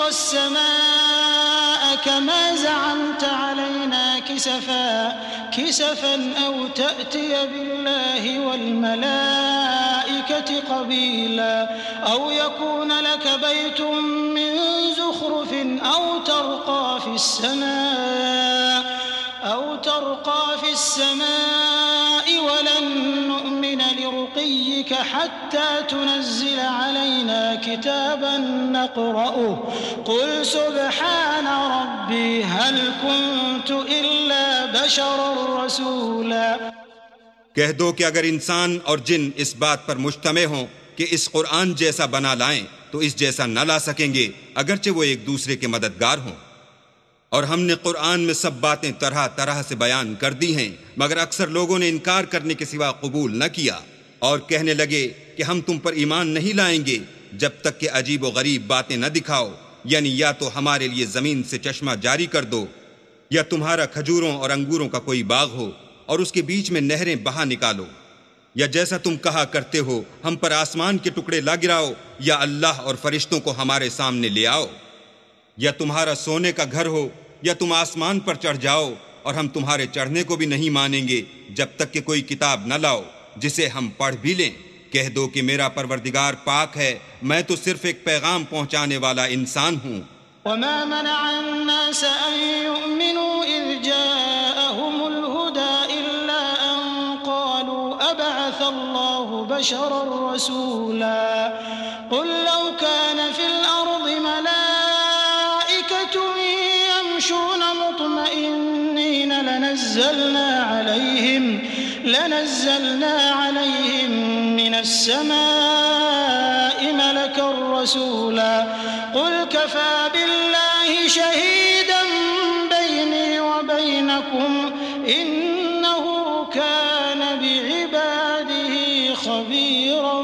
السماء كما زعمت علينا كسفا كسفا أو تأتي بالله والملائكة قبيلا أو يكون لك بيت من زخرف أو ترقى في السماء أو ترقى في السماء ولن نؤمن لرقيك حتى تنزل علينا كتابا نقرأه قل سبحان ربي هل كنت إلا بشرا رسولا. کہہ دو کہ اگر انسان اور جن اس بات پر مجتمع ہوں کہ اس قرآن جیسا بنا لائیں تو اس جیسا نہ لا سکیں گے اگرچہ وہ ایک دوسرے کے مددگار ہوں. اور ہم نے قرآن میں سب باتیں طرح طرح سے بیان کر دی ہیں مگر اکثر لوگوں نے انکار کرنے کے سوا قبول نہ کیا اور کہنے لگے کہ ہم تم پر ایمان نہیں لائیں گے جب تک کہ عجیب و غریب باتیں نہ دکھاؤ، یعنی یا تو ہمارے لیے زمین سے چشمہ جاری کر دو یا تمہارا کھجوروں اور انگوروں کا کوئی باغ ہو اور اس کے بیچ میں نہریں بہا نکالو، یا جیسا تم کہا کرتے ہو ہم پر آسمان کے ٹکڑے لا گراؤ یا اللہ اور فرشتوں کو ہمارے سامنے لے آؤ، یا تمہارا سونے کا گھر ہو یا تم آسمان پر چڑھ جاؤ اور ہم تمہارے چڑھنے کو بھی نہیں مانیں گے جب تک کہ کوئی کتاب نہ لاؤ جسے ہم پڑھ بھی لیں. کہہ دو کہ میرا پروردگار پاک ہے، میں تو صرف ایک پیغام پہنچانے والا انسان ہوں. وما منع الناس أن يؤمنوا إذ جاءهم الهدى إلا أن قالوا أبعث الله بشرا رسولا قل لو كان في الأرض ملائكة يمشون مطمئنين لنزلنا عليهم لنزلنا عليهم من السماء ملكا رسولا قل كفى بالله شهيدا بيني وبينكم إنه كان بعباده خبيرا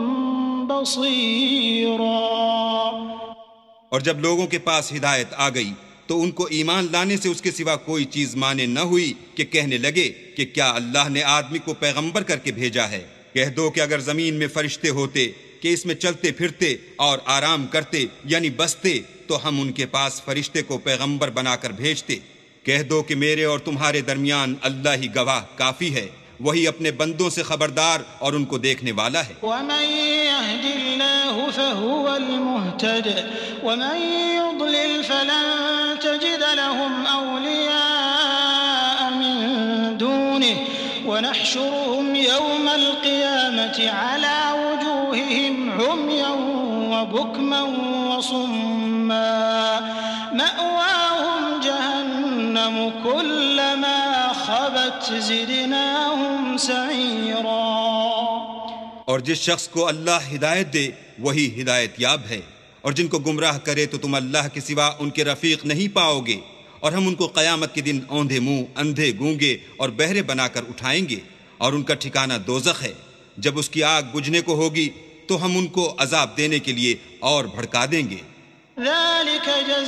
بصيرا. اور جب لوگوں کے پاس ہدایت آ گئی تو ان کو ایمان لانے سے اس کے سوا کوئی چیز مانے نہ ہوئی کہ کہنے لگے کہ کیا اللہ نے آدمی کو پیغمبر کر کے بھیجا ہے. کہہ دو کہ اگر زمین میں فرشتے ہوتے کہ اس میں چلتے پھرتے اور آرام کرتے یعنی بستے تو ہم ان کے پاس فرشتے کو پیغمبر بنا کر بھیجتے. کہہ دو کہ میرے اور تمہارے درمیان اللہ ہی گواہ کافی ہے، وہی اپنے بندوں سے خبردار اور ان کو دیکھنے والا ہے. ومن يهد الله فهو المهتد ومن يضلل فلن تجد لهم أولياء من دونه ونحشرهم يوم القيامة على وجوههم عميا وبكما وصما مأواهم جهنم كلما خبت زدناهم سعيرا. اور جس شخص کو اللہ ہدایت دے وہی ہدایت یاب ہے، اور جن کو گمراہ کرے تو تم اللہ کے سوا ان کے رفیق نہیں پاؤ گے. اور ہم ان کو قیامت کے دن اوندھے منہ، اندھے، گونگے اور بہرے بنا کر اٹھائیں گے، اور ان کا ٹھکانہ دوزخ ہے۔ جب اس کی آگ بجھنے کو ہوگی تو ہم ان کو عذاب دینے کے لیے اور بھڑکا دیں گے۔ ذلك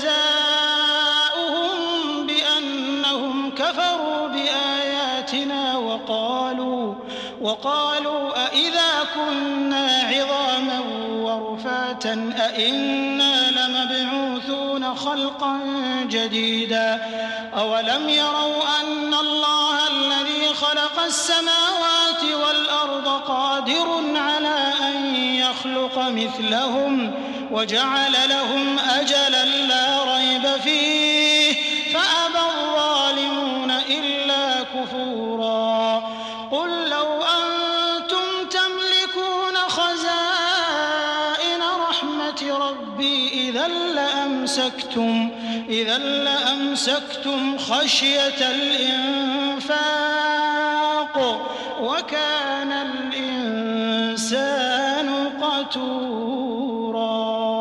جزاؤهم بأنهم كفروا بآياتنا وقالوا وقالوا أإذا كنا عظاما ورفاتا أإنا لمبعوثون خلقا جديدا أولم يروا أن الله الذي خلق السماوات والأرض قادر على أن يخلق مثلهم وجعل لهم أجلا لا ريب فيه فأبى الظالمون إلا كفورا قل لو أنتم تملكون خزائن رحمة ربي إذا لأمسكتم إذا لأمسكتم خشية الإنفاق وكان الإنسان قتورا۔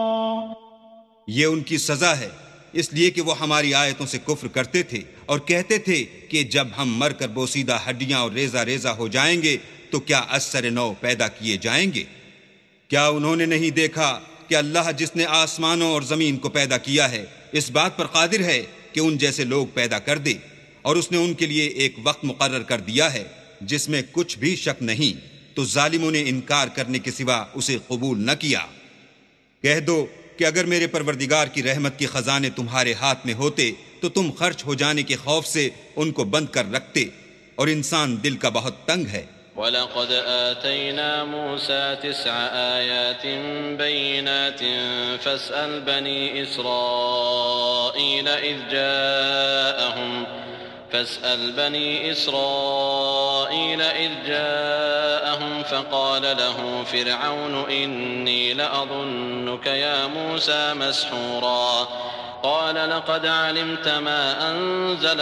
یہ ان کی سزا ہے، اس لیے کہ وہ ہماری آیتوں سے کفر کرتے تھے اور کہتے تھے کہ جب ہم مر کر بوسیدہ ہڈیاں اور ریزہ ریزہ ہو جائیں گے تو کیا از سر نو پیدا کیے جائیں گے؟ کیا انہوں نے نہیں دیکھا کہ اللہ جس نے آسمانوں اور زمین کو پیدا کیا ہے اس بات پر قادر ہے کہ ان جیسے لوگ پیدا کر دے، اور اس نے ان کے لیے ایک وقت مقرر کر دیا ہے جس میں کچھ بھی شک نہیں، تو ظالموں نے انکار کرنے کے سوا اسے قبول نہ کیا۔ کہہ دو کہ اگر میرے پروردگار کی رحمت کے خزانے تمہارے ہاتھ میں ہوتے تو تم خرچ ہو جانے کے خوف سے ان کو بند کر رکھتے، اور انسان دل کا بہت تنگ ہے۔ وَلَقَدْ آتَيْنَا مُوسَى تِسْعَ آيَاتٍ بَيِّنَاتٍ فَاسْأَلْ بَنِي إِسْرَائِيلَ إِذْ جَاءَهُمْ فاسأل بني إسرائيل إذ جاءهم فقال له فرعون إني لأظنك يا موسى مسحورا قال لقد علمت ما أنزل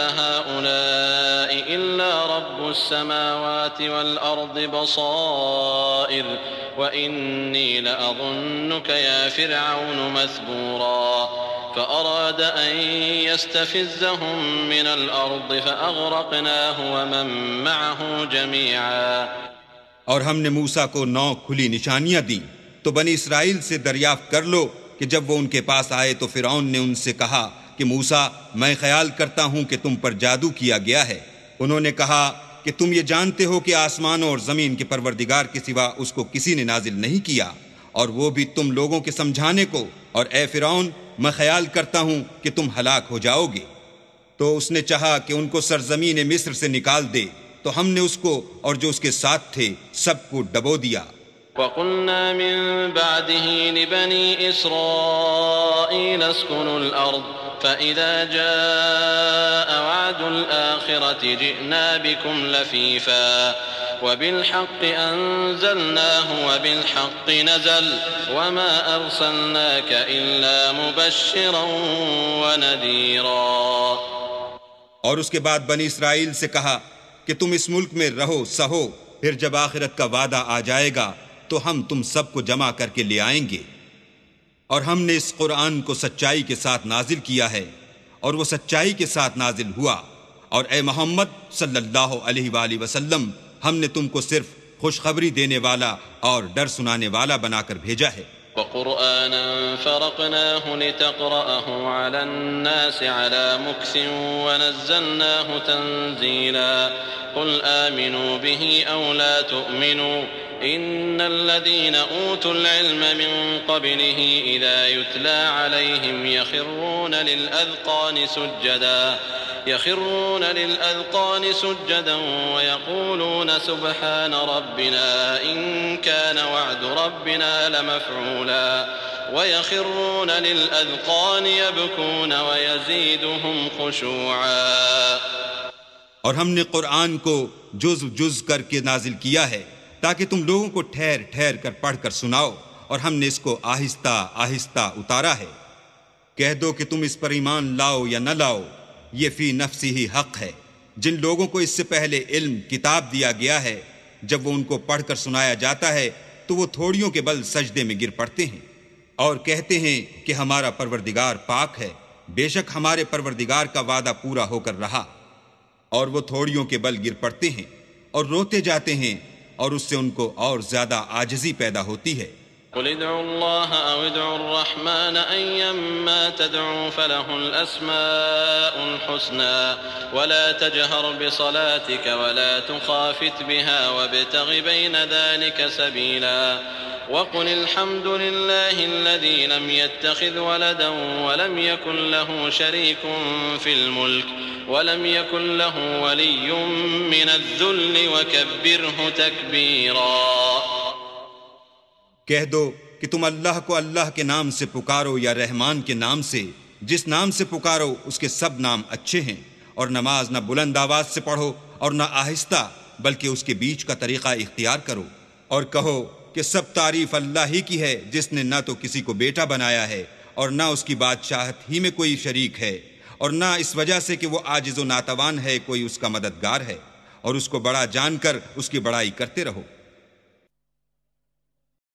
هؤلاء إلا رب السماوات والأرض بصائر وإني لأظنك يا فرعون مثبورا فأراد أن يستفزهم من الأرض فأغرقناه ومن معه جميعا۔ اور ہم نے موسیٰ کو نو کھلی نشانیاں دیں، تو بنی اسرائیل سے دریافت کر لو کہ جب وہ ان کے پاس آئے تو فرعون نے ان سے کہا کہ موسیٰ میں خیال کرتا ہوں کہ تم پر جادو کیا گیا ہے۔ انہوں نے کہا کہ تم یہ جانتے ہو کہ آسمانوں اور زمین کے پروردگار کے سوا اس کو کسی نے نازل نہیں کیا، اور وہ بھی تم لوگوں کے سمجھانے کو، اور اے فرعون میں خیال کرتا ہوں کہ تم ہلاک ہو جاؤ گے۔ تو اس نے چاہا کہ ان کو سرزمین مصر سے نکال دے، تو ہم نے اس کو اور جو اس کے ساتھ تھے سب کو ڈبو دیا۔ وَقُلْنَا مِن بَعْدِهِ لِبَنِي إِسْرَائِيلَ اسْكُنُوا الْأَرْضَ فَإِذَا جَاءَ وَعْدُ الْآخِرَةِ جِئْنَا بِكُمْ لَفِيفًا وَبِالْحَقِّ أَنزَلْنَاهُ وَبِالْحَقِّ نَزَلَ وَمَا أَرْسَلْنَاكَ إِلَّا مُبَشِّرًا وَنَذِيرًا۔ اور اس کے بعد بنی اسرائیل سے کہا کہ تم اس ملک میں رہو سہو، پھر جب آخرت کا وعدہ آ جائے گا تو ہم تم سب کو جمع کر کے لے آئیں گے۔ اور ہم نے اس قرآن کو سچائی کے ساتھ نازل کیا ہے، اور وہ سچائی کے ساتھ نازل ہوا، اور اے محمد صلی اللہ علیہ وآلہ وسلم ہم نے تم کو صرف خوشخبری دینے والا اور ڈر سنانے والا بنا کر بھیجا ہے۔ وَقُرْآنًا فَرَقْنَاهُ لِتَقْرَأَهُ عَلَى النَّاسِ عَلَى مُكْثٍ وَنَزَّلْنَاهُ تَنزِيلًا قُلْ آمِنُوا بِهِ أَوْ لَا تُؤْمِنُوا إِنَّ الَّذِينَ أُوتُوا الْعِلْمَ مِنْ قَبْلِهِ إِذَا يُتْلَى عَلَيْهِمْ يَخِرُّونَ لِلْأَذْقَانِ سُجَّدًا يخرون للأذقان سجدا ويقولون سبحان ربنا إن كان وعد ربنا لمفعولا ويخرون للأذقان يبكون ويزيدهم خشوعا۔ اور ہم نے قرآن کو جز جز کر کے نازل کیا ہے تاکہ تم لوگوں کو ٹھہر ٹھہر کر پڑھ کر سناؤ، اور ہم نے اس کو آہستہ آہستہ اتارا ہے۔ کہہ دو کہ تم اس پر ایمان لاؤ یا نہ لاؤ، یہ فی نفسی ہی حق ہے۔ جن لوگوں کو اس سے پہلے علم کتاب دیا گیا ہے، جب وہ ان کو پڑھ کر سنایا جاتا ہے تو وہ تھوڑیوں کے بل سجدے میں گر پڑتے ہیں اور کہتے ہیں کہ ہمارا پروردگار پاک ہے، بے شک ہمارے پروردگار کا وعدہ پورا ہو کر رہا، اور وہ تھوڑیوں کے بل گر پڑتے ہیں اور روتے جاتے ہیں، اور اس سے ان کو اور زیادہ عاجزی پیدا ہوتی ہے۔ قل ادعوا الله أو ادعوا الرحمن أيما تدعوا فله الأسماء الحسنى ولا تجهر بصلاتك ولا تخافت بها وابتغ بين ذلك سبيلا وقل الحمد لله الذي لم يتخذ ولدا ولم يكن له شريك في الملك ولم يكن له ولي من الذل وكبره تكبيرا۔ کہہ دو کہ تم اللہ کو اللہ کے نام سے پکارو یا رحمان کے نام سے، جس نام سے پکارو اس کے سب نام اچھے ہیں، اور نماز نہ بلند آواز سے پڑھو اور نہ آہستہ، بلکہ اس کے بیچ کا طریقہ اختیار کرو، اور کہو کہ سب تعریف اللہ ہی کی ہے جس نے نہ تو کسی کو بیٹا بنایا ہے اور نہ اس کی بادشاہت ہی میں کوئی شریک ہے، اور نہ اس وجہ سے کہ وہ عاجز و ناتوان ہے کوئی اس کا مددگار ہے، اور اس کو بڑا جان کر اس کی بڑائی کرتے رہو۔